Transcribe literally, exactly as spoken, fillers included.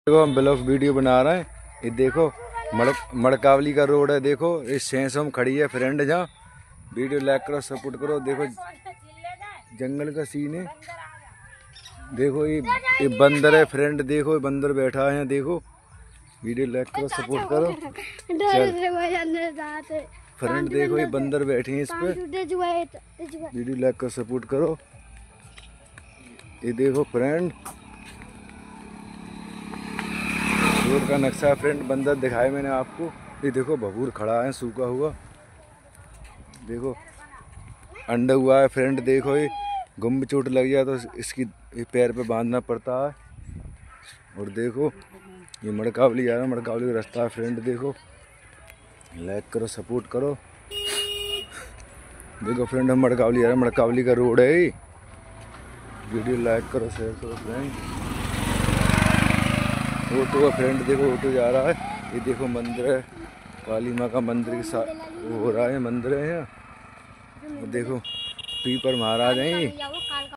देखो हम blog video बना रहे हैं। ये देखो मड़ मड़कावली का रोड है। देखो इस सेंस में खड़ी है फ्रेंड जहाँ। वीडियो लाइक करो, सपोर्ट करो। देखो जंगल का सीन है। देखो ये ये बंदर है फ्रेंड। देखो ये बंदर बैठा है। देखो वीडियो लाइक करो, सपोर्ट करो। फ्रेंड देखो ये बंदर बैठे हैं इस पे। वीडियो लाइक करो, सपोर्ट करो। ये देखो फ्रेंड रोड का नक्शा है फ्रेंड। बंदर दिखाए मैंने आपको। ये देखो बबूर खड़ा है सूखा हुआ। देखो अंडा हुआ है फ्रेंड। देखो ये गुम में चोट लग जाए तो इसकी पैर पे बांधना पड़ता है। और देखो ये मड़कावली आ रहा है। मड़कावली का रास्ता है फ्रेंड। देखो लाइक करो, सपोर्ट करो। देखो फ्रेंड हम मड़कावली आ रहे हैं। मड़कावली का रोड है। वीडियो लाइक करो, शेयर करो फ्रेंड। ऑटो का फ्रेंड देखो ऑटो जा रहा है। ये देखो मंदिर है, काली माँ का मंदिर के साथ हो रहा है। मंदिर है यहाँ। देखो पीपर महाराज हैं।